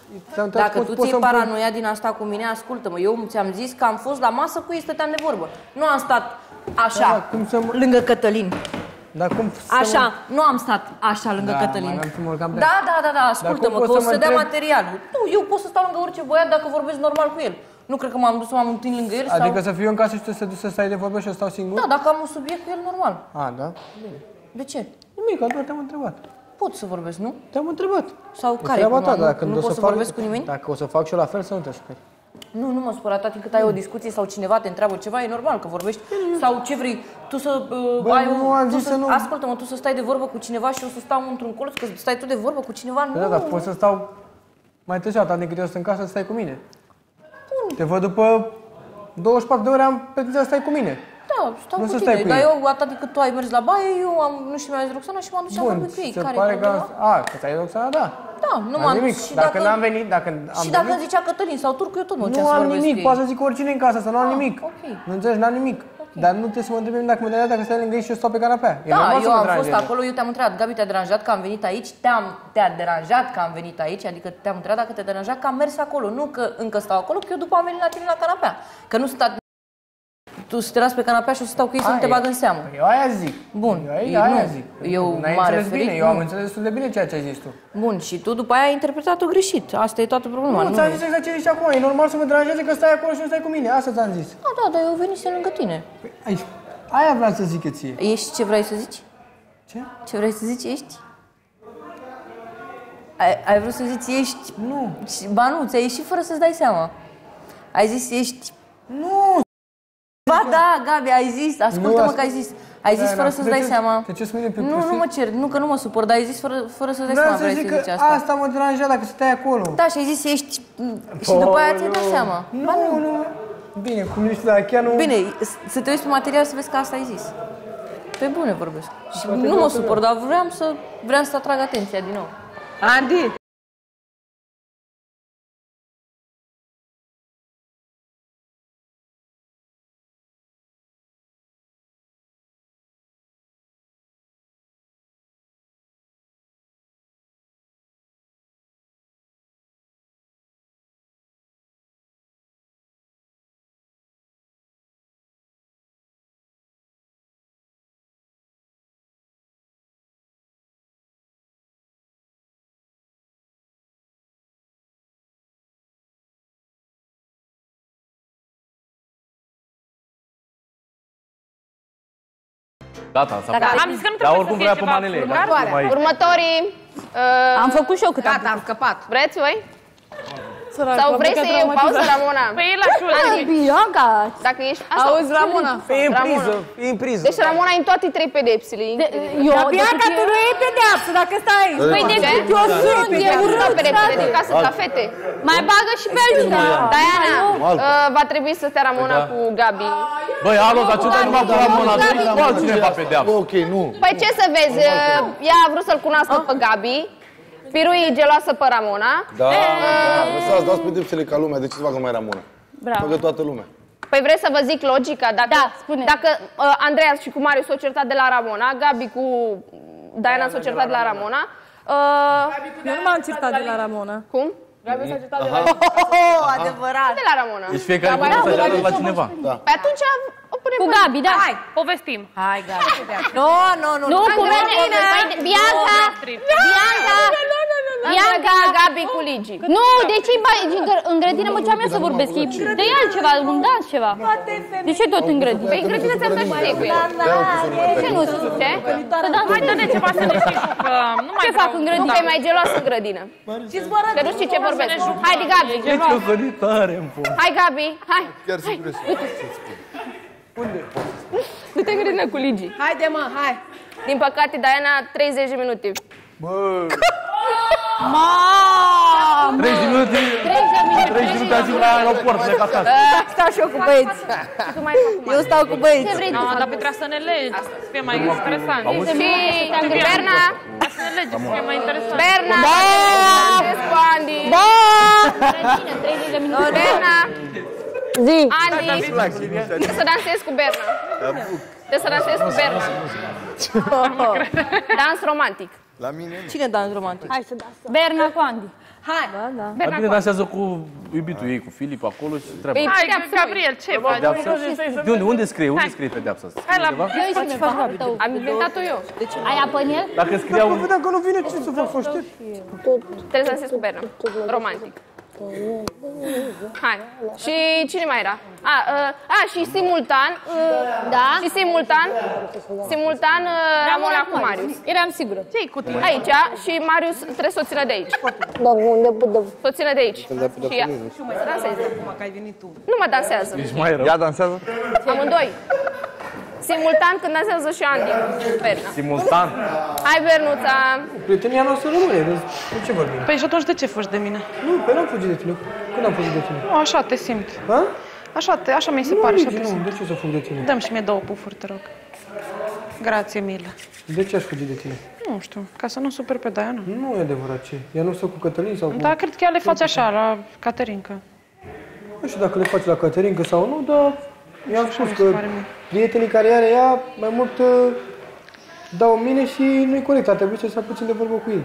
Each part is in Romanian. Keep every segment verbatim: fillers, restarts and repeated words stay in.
Dacă tu ții paranoia din asta cu mine, ascultă-mă, eu ți-am zis că am fost la masă cu ei, stăteam de vorbă. Nu am stat așa, da, cum să mă... lângă Cătălin. Dar cum așa, mă... nu am stat așa lângă da, Cătălin. Da, da, da, da, da, ascultă-mă, că o să dea întreb... materialul. Nu, eu pot să stau lângă orice băiat dacă vorbesc normal cu el. Nu cred că m-am dus să m-am întâlnit lângă el. Adică sau... să fiu în casă și tu să te duci să stai de vorbă și eu stau singur? Da, dacă am un subiect cu el normal. A, da? Bine. De ce? Nimic, doar te-am întrebat. Pot să vorbesc, nu? Te-am întrebat. Sau care? Ta, nu, dacă nu pot să, să vorbesc cu nimeni? Dacă o să fac și eu la fel, să nu te superi. Nu, nu mă supăr atât timp cât ai o discuție sau cineva te întreabă ceva, e normal că vorbești. Sau ce vrei, tu să uh, Bă, ai nu un... am Tu zis să, să nu... Ascultă-mă, tu să stai de vorbă cu cineva și eu să stau într-un colț, că stai tu de vorbă cu cineva, nu... Da, dar poți să stau mai târziu, atât decât eu sunt în casă, să stai cu mine. Bun. Te văd după douăzeci și patru de ore, am pretenția să stai cu mine. Da, stau nu cu să tine, stai cu dar ei. eu, atât cât tu ai mers la baie, eu am, nu știu, mi-a zis Roxana și m-am dus și am vorbit cu ei. se Care pare că... problema? A, că ți-ai Roxana, da. Da, nu m-am nimic. dus și dacă... dacă... n-am venit, dacă am Și dacă venit... îmi zicea Cătălin sau Turcu, eu tot mă Nu am nimic, poate să zic oricine în casă, să nu am ah, nimic. Okay. Nu înțelegi, n-am nimic. Okay. Dar nu trebuie să mă întrebi dacă mă deranjează, dacă stai lângă ei și eu stau pe canapea. E da, eu am fost acolo, eu te-am întrebat, Gabi, te-a deranjat că am venit aici? Te-am, te-a deranjat că am venit aici? Adică te-am întrebat dacă te-a deranjat că am mers acolo, nu că încă stau acolo, că eu după am venit la tine la canapea. Că nu sunt tu să te las pe canapea și o să stau cu ei să nu te bag în seamă. Eu aia zic. Bun. Eu aia, aia zic. Eu m-am referit. Bine. Eu am înțeles destul de bine ceea ce ai zis tu. Bun, și tu după aia ai interpretat-o greșit. Asta e toată problema. Nu, nu ți-am zis exact ce zici acum. E normal să mă deranjeze că stai acolo și nu stai cu mine. Asta ți-am zis. Da, da, dar eu venisem lângă tine. Păi, aici. Aia vreau să zic ție. Ești ce vrei să zici? Ce? Ce vrei să zici? Ești? Ai, ai vrut să zici ești? Nu. Ba nu, ți-ai ieșit fără să-ți dai seama. Ai zis ești... Nu! Ba da, Gabi, ai zis, ascultă-mă că ai zis. Ai zis fără să-ți dai seama. Te ce pe Nu, nu mă cer, nu că nu mă supăr, dar ai zis fără, fără să-ți dai seama, vrei să zici asta. Asta mă deranja dacă stai acolo. Da, și ai zis ești și după aia ți-ai dat seama. Nu, nu. Bine, cum ești, dar chiar nu... Bine, să te uiți pe material să vezi că asta ai zis. Pe bune vorbesc. Și nu mă supăr, dar vreau să vreau să atrag atenția din nou. Andy! Gata, s-a făcut. Am zis că nu trebuie să fie ceva manele. Următorii... Uh, am făcut și eu câte. Gata, am scăpat. Vreți voi? Sau vrei să iei o pauză, Ramona? Păi e la șură. Bianca! Dacă ești... Auzi, Ramona? E în priză, e în priză. Deci Ramona e în toate trei pedepsele. Eu, Bianca, tu nu e pedeapsă, dacă stai aici. Păi de ce? Eu sunt, eu urât, pedepsele din casă, ca fete. Mai bagă și pe ajută. Diana, va trebui să stea Ramona cu Gabi. Băi, alo, dar ce dai numai cu Ramona? Nu altcineva pedeapsă. Ok, nu. Păi ce să vezi, ea a vrut să-l cunoască pe Gabi. Pirui e geloasă pe Ramona. Da, lăsați, dați pedepsele ca lumea. De ce să facă mai Ramona? Bravo. Făcă toată lumea. Păi vrei să vă zic logica? Dacă, da, spune. Dacă uh, Andreea și cu Marius s-au certat de la Ramona, Gabi cu Diana s-au certat de la Ramona. Uh, Eu nu m-am certat de la Ramona. Cum? Gabi s-a certat de la Oh, adevărat. De la Ramona. Deci fiecare da, să ceară la cineva. Da. Păi atunci o punem cu Gabi, da. Hai, povestim. Hai, Gabi. Nu, nu, nu. Nu, cu mine. Bianca! Bianca! Bianca, Gabi cu Ligi. Nu, de ce în grădină mă ceam eu să vorbesc? De altceva, un dans ceva. De ce tot în grădină? Păi în grădină ți-am dat și ție cu el. Ce nu? Ce? Hai, dă-ne ceva să ne știi, că nu mai Ce fac în grădină? Nu, că e mai geloasă în grădină. Că nu știi ce vorbesc. Hai, de Gabi. Hai, Gabi, hai. Chiar sunt curios. Unde? Du-te în grădină cu Ligi. Haide, mă, hai. Din păcate, Diana, treizeci de minute. Bă! Mamă! treizeci de minute, treizeci de minute azi la aeroport, plec acasă. Stau și eu cu băieți. Eu stau cu băieți. No, dar trebuie să ne legi, să fie mai interesant. Și Berna. Să ne legi, să fie mai interesant. Berna. Da! Cu Andy. Da! treizeci de minute. Berna. Zi. Andy. Trebuie să dansez cu Berna. Trebuie să dansez cu Berna. Dans romantic. La mine? Cine dans romantic? Hai să dansăm. Berna cu Andy. Hai! Dar bine dansează cu iubitul ei, cu Filip, acolo și treaba. Hai, Gabriel, ce faci? Pedeapsă? De unde? Unde scrie? Unde scrie pedeapsa asta? Hai la... Am inventat-o eu. Ai apă în el? Dacă scriau... Dacă dacă nu vine, ce să fac, foștet? Trebuie să dansezi cu Berna. Romantic. Hai. Și cine mai era? A, uh, a și simultan. Uh, Da? Și simultan. Simultan uh, Ramona cu Marius. Eram sigură. Ce-i cu tine? Aici și Marius trebuie să o țină de aici. Să o țină de aici. Și ea. Dansezi. Nu mă dansează. Ești mai rău. Ea dansează? Amândoi. Simultan când dansează și Andy. Berna. Simultan. Hai, Bernuța. Prietenia noastră rămâne, de ce vorbim? Păi și atunci de ce fugi de mine? Nu, pe n-am fugit de tine. Când am fugit de tine? Nu, așa te simt. Ha? Așa, te, așa mi se Nu, pare. Așa Ligi, te nu, simt. de ce să fug de tine? Dă-mi și mie două pufuri, te rog. Grație, milă. De ce aș fugi de tine? Nu știu, ca să nu super pe Diana. Nu e adevărat ce. Ea nu stă cu Cătălin sau cu... Da, cred că ea le face așa, la Caterinca. Nu știu dacă le faci la Caterinca sau nu, dar i-am spus mi că se pare mie. prietenii care are ea mai mult uh, dau în mine și nu-i corect. Ar trebui să stai puțin de vorbă cu ei.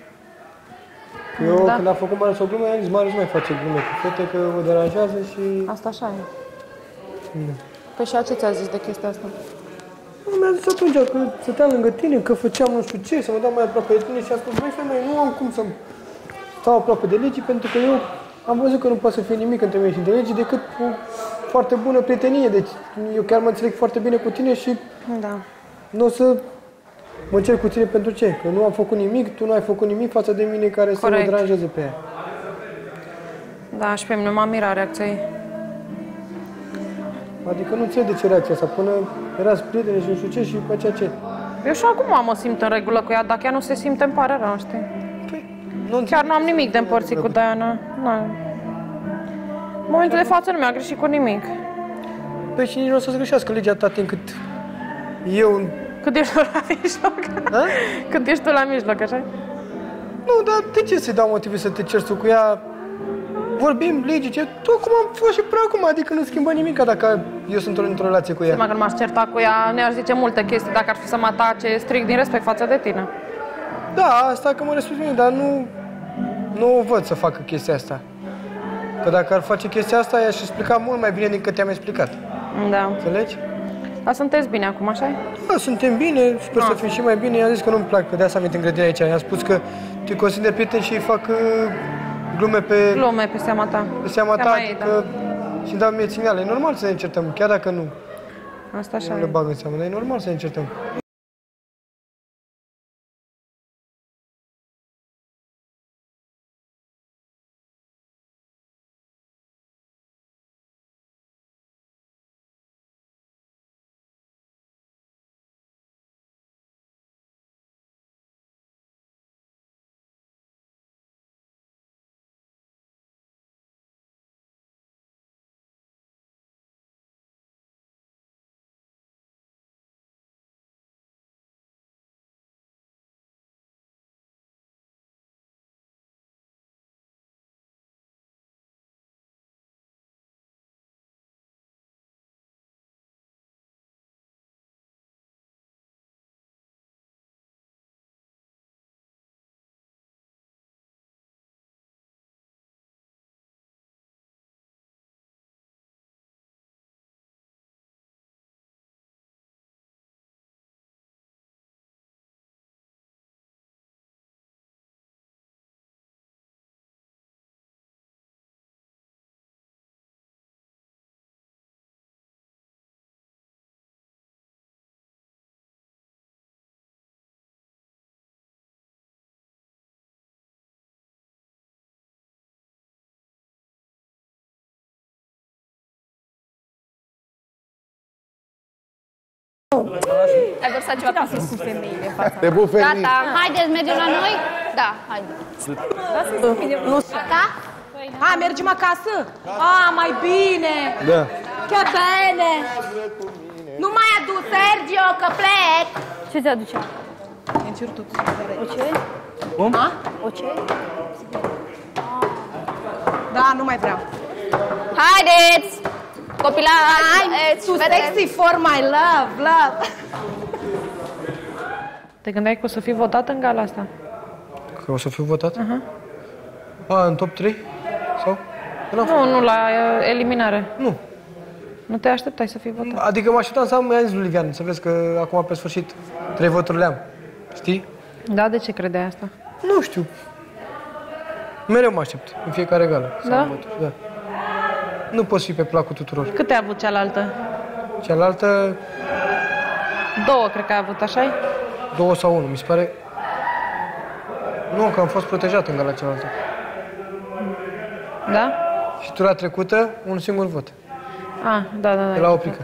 Eu Da. când am făcut Marius o glumă, i-am zis, Marius nu mai face glume cu fete, că o deranjează și... Asta așa e. Păi și ea ce ți-a zis de chestia asta? Nu, mi-a zis atunci că stăteam lângă tine, că făceam nu știu ce, să mă dau mai aproape de tine și am spus, băi, femeie, nu am cum să stau aproape de Legi, pentru că eu am văzut că nu poate să fie nimic între mine și de Legi decât o foarte bună prietenie. Deci eu chiar mă înțeleg foarte bine cu tine și Da. nu o să mă cer cu tine pentru ce? Că nu am făcut nimic, tu nu ai făcut nimic față de mine care să mă Corect. deranjeze pe ea. Da, și pe mine m-a mirat reacția ei. Adică nu înțeleg de ce reacția asta, până erați prieteni și nu știu ce și după aceea ce. Eu și acum mă simt în regulă cu ea, dacă ea nu se simte, îmi pare rău, știi? Nu Chiar nu am nimic de împărțit cu Diana. Nu. În momentul de față nu mi-a greșit cu nimic. Păi și nici nu o să-ți greșească legea atâta timp cât eu... Cât ești tu la mijloc? Da? Cât ești tu la mijloc, așa? Nu, dar de ce să-i dau motive să te ceri tu cu ea? Vorbim, legi, ce? Tu cum am fost și până acum, adică nu schimbă nimic dacă eu sunt într-o relație cu ea. Seama că nu m-aș certa cu ea, ne-aș zice multe chestii dacă ar fi să mă atace strict din respect față de tine. Da, asta că mă respect bine, dar nu, nu o văd să facă chestia asta. Că dacă ar face chestia asta, i-aș explica mult mai bine decât te-am explicat. Da. Înțelegi? Dar sunteți bine acum, așa? Da, suntem bine, sper să fim și mai bine. I-am zis că nu-mi plac, că de asta am venit în grădina aici. I-am spus că te consider prieten și îi fac uh, glume pe, Glume pe seama ta. pe seama ta, Seama ei, adică și-mi dau mie ținale. E normal să ne încertăm, chiar dacă nu, Asta așa nu le e. bag în seamă, dar e normal să ne încertăm. Ai vărsat ceva pe sus. Te pup, Feli. Gata. Haideți, mergem la noi? Da, haide. Da? Hai, mergem acasă? A, mai bine! Da. Che bene! Nu mai adu, Sergio, că plec! Ce ți aduce? O ce? Cum? O ce? Da, nu mai vreau. Haideți! Copilari, Tu sexy for my love, love! Te gândeai că o să fii votat în gala asta? Că o să fiu votat? Aha. A, în top trei? Sau? Nu, nu, la uh, eliminare. Nu. Nu te așteptai să fii votat. Adică mă așteptam să am mai zis lui Livian, să vezi că acum pe sfârșit trei voturi le am. Știi? Da, de ce credeai asta? Nu știu. Mereu mă aștept, în fiecare gală. Să Da? am voturi. Da. Nu poți fi pe placul tuturor. Câte a avut cealaltă? Cealaltă, Două, cred că a avut, așa-i? două sau unu, mi se pare. Nu, că am fost protejat în gala cealaltă. Da? Și tura trecută, un singur vot. Ah, da, da, da. De la Oprică.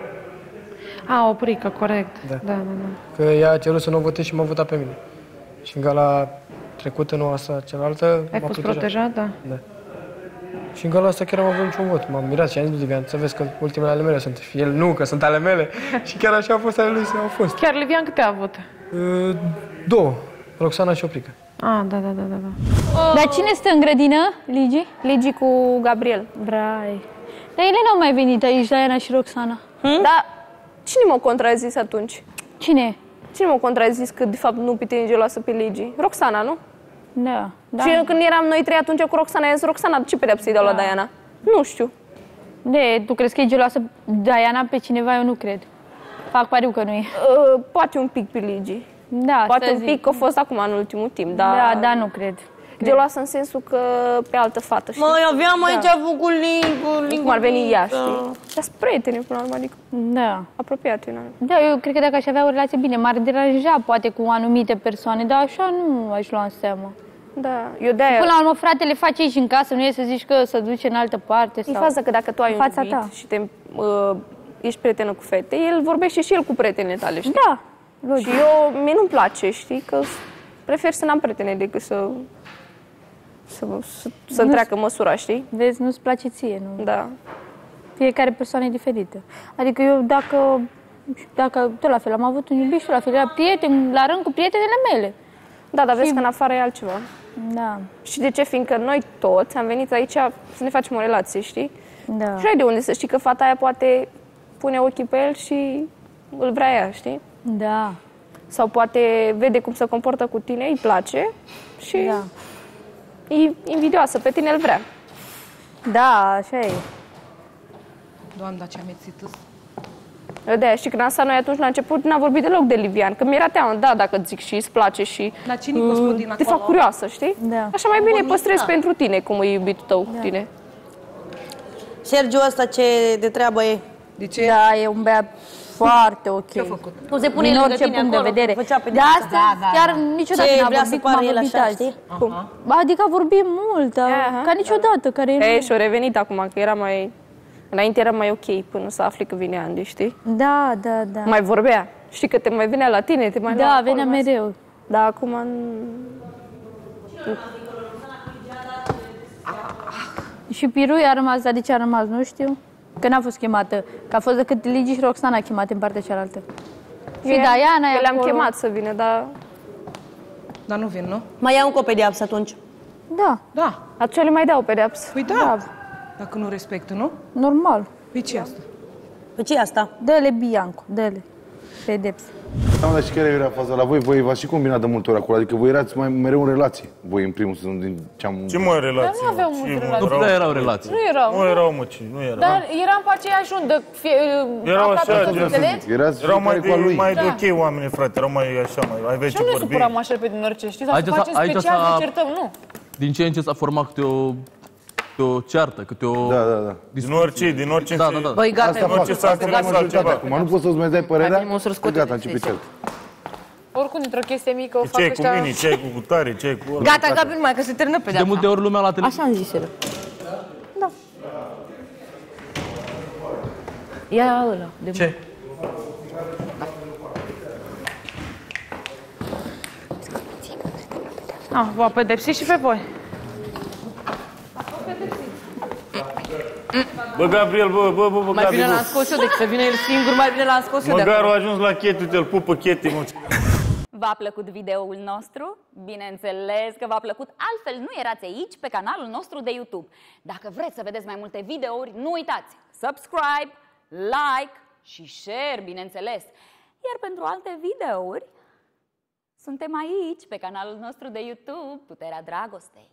A, Oprică, corect. Da. Da, da, da. Că ea a cerut să nu o votez și m-a votat pe mine. Și în gala trecută, nu asta, cealaltă, Ai m-a fost protejat. protejat, da. Da. Și în gala asta chiar am avut niciun vot. M-am mirat și am zis lui Livian, să vezi că ultimele ale mele sunt. Și el, nu, că sunt ale mele. Și chiar așa a fost ale lui, au fost. Chiar Livian câte a avut? Uh, două. Roxana și Oprică. Ah, da, da, da, da. da. Dar cine stă în grădină, Ligi? Ligi cu Gabriel. Brai. Dar ele n-au mai venit aici, Diana și Roxana. Hmm? Dar cine m-a contrazis atunci? Cine? Cine m-a contrazis că de fapt nu pite geloasă pe Ligi? Roxana, nu? Da. da. Și când eram noi trei atunci cu Roxana, i-am zis, Roxana, ce pedeapsă îi dau la Diana? Nu știu. De, tu crezi că e geloasă Diana pe cineva? Eu nu cred. Fac pariu că nu e. Uh, poate un pic pe Ligi. Da, Poate să un zic. pic, că a fost acum în ultimul timp, dar... Da, da, nu cred. Geloasă în sensul că pe altă fată, știi? Măi, aveam aici avut cu link, Cum ar veni ea, știi? Dar sunt prietene până la urmă, adică Da. apropiate. Na. Da, eu cred că dacă aș avea o relație bine, m-ar deranja poate cu anumite persoane, dar așa nu aș lua în seamă. Da, eu de-aia... Până la urmă, fratele face aici în casă, nu e să zici că se duce în altă parte. E Sau... faza că dacă tu ai un fața iubit ta. și te, uh, ești prietenă cu fete, el vorbește și el cu prietenele tale, știi? Da, logic. Și eu, mie nu-mi place, știi, că prefer să n-am prietene decât să, să, să, să întreacă măsura, știi? Vezi, nu-ți place ție, nu? Da. Fiecare persoană e diferită. Adică eu dacă, dacă tot la fel, am avut un iubit și tot la fel, era prieten, la rând cu prietenele mele. Da, dar vezi că în afară e altceva. Da, Și de ce? Fiindcă noi toți am venit aici să ne facem o relație, știi? da. Și ai de unde să știi că fata aia poate pune ochii pe el și îl vrea ea, știi? Da, Sau poate vede cum se comportă cu tine, îi place și da. e invidioasă, pe tine îl vrea. Da, așa e. Doamna, ce amețită. De-aia, știi, când am stat noi atunci la început, n-a vorbit deloc de Livian, că mi-era teamă, da, dacă zic și îți place și Dar cine i-a spus din te fac acolo? curioasă, știi? Da. Așa mai bine păstrezi pentru tine, cum e iubitul tău cu tine. Sergiu ăsta ce de treabă e? De ce? Da, e un băiat foarte ok. Ce-a făcut? Nu se pune Din lângă orice tine punct de acolo, vedere. făcea pe De asta chiar niciodată Ce n-a vrea să vorbit cum a pară el vorbit așa, azi. știi? Cum? Adică a vorbit mult, a- Aha. ca niciodată, care E, el... și-a revenit acum, că era mai... Înainte era mai ok, până să afli că vine Andy, știi? Da, da, da. Mai vorbea. Știi că te mai venea la tine, te mai lua Da, acolo, venea mai- mereu. Dar acum... nu- Și Pirui a rămas, dar de ce a rămas, nu știu. Că n-a fost chemată, că a fost decât Ligi și Roxana chemate în partea cealaltă. Și Eu- Diana e Eu le-am acolo. chemat să vină, dar... Dar nu vin, nu? Mai iau încă o pedeapsă atunci. Da, Da. Atunci le mai dau pedeapsă. Păi da. Bravo. Dacă nu respectă, nu? normal. Păi ce asta? Păi ce e asta? Dă-le Bianco, dă-le. Pedepse. Da, dar și care era faza la voi? Voi v-ați și combinat de multe ori acolo, adică voi erați mai mereu în relație. Voi în primul sezon din ce am... Ce mă relație? nu aveau mă? multe Ce, mă, relații. erau- Nu prea erau relații. Nu erau. Nu erau, mă, ce, nu erau. Dar eram pe aceeași undă. Fie, Erau aproape așa, toți, gen- înțelegi? Erați Erau mai fiecare de, cu al lui. mai de Da. ok oameni, frate, erau mai așa, mai aveai Și ce nu ne vorbi. supăram așa repede în orice, știi? Dar Aici să s-a- facem aici special, s-a- ne certăm, nu. Din ce în ce s-a format câte o, câte o ceartă, câte o... Da, da, da. Din orice, din orice... Da, da, da. Băi, gata, Asta mă, fac, ce asta s-a fac întâmplat majoritatea altceva. acum. Nu poți să-ți mai dai părerea? Hai, mă, să răscoate Gata, de începe sessie. cel. Oricum, dintr-o chestie mică o Ce fac ai cu ăștia... mine, ce ai cu tare, ce ai cu ăla. Gata, gata, numai că se termină De pedeapsa. multe ori lumea la tele... Așa am zis el. Da. Ia ăla. De Ce? Ah, v-a pedepsit și pe voi. Bă, Gabriel, bă, bă, bă, bă, Mai Gabi, bine l-am bă. scos eu decât să vină el singur, mai bine l-am scos eu de Măgarul a acolo. ajuns la Cheti, te-l pupă Cheti, mă. V-a plăcut videoul nostru? Bineînțeles că v-a plăcut, altfel nu erați aici pe canalul nostru de YouTube. Dacă vreți să vedeți mai multe videouri, nu uitați, subscribe, like și share, bineînțeles. Iar pentru alte videouri, suntem aici pe canalul nostru de YouTube, Puterea Dragostei.